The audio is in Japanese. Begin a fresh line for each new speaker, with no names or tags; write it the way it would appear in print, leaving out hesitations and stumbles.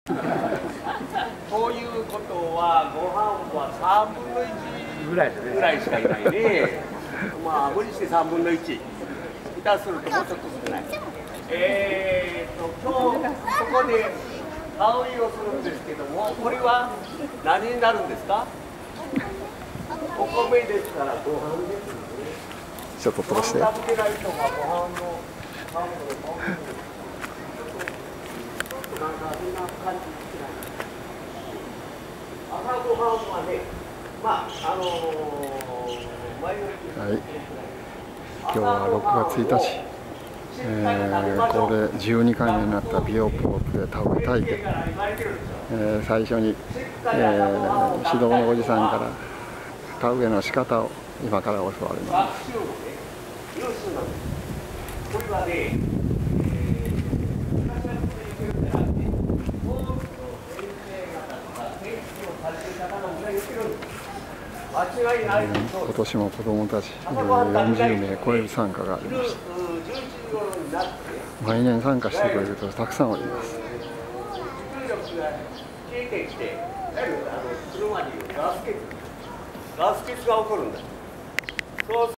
ということはご飯は3分の1ぐらいしかいないね。まあ無理して3分の1。下手するともうちょっと少ない。今日そこで香りをするんですけども、これは何になるんですか？お米ですからご飯ですね。
ちょっと通して。
食べない人がご飯の香りをなんかそんな感じですね。朝ごはんはね、まあ
はい。今日は6月1日。これ12回目になった美容ポークで田植え体験。最初に、指導のおじさんから田植えの仕方を今から教わります。今年も子どもたち40名超える参加がありました。毎年参加してくれるとたくさんおります。
ガス欠が起こるんだ。